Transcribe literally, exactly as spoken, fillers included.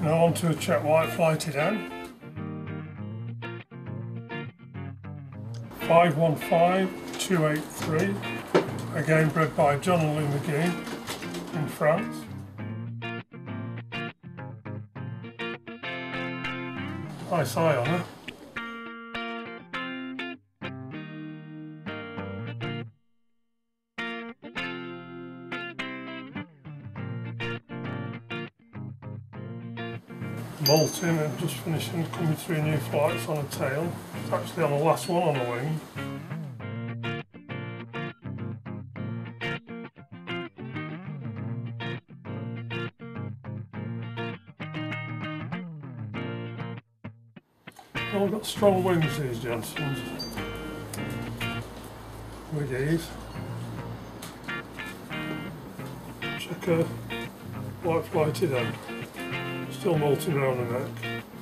Now on to a check white flighted hen. five one five two eight three, again bred by John and Lou McGee in France. Nice eye on her. Molting and just finishing coming through new flights on a tail. It's actually on the last one on the wing. All got strong wings, these Johnsons. Wiggies. Chequer white flighted hen. Still molting around the neck.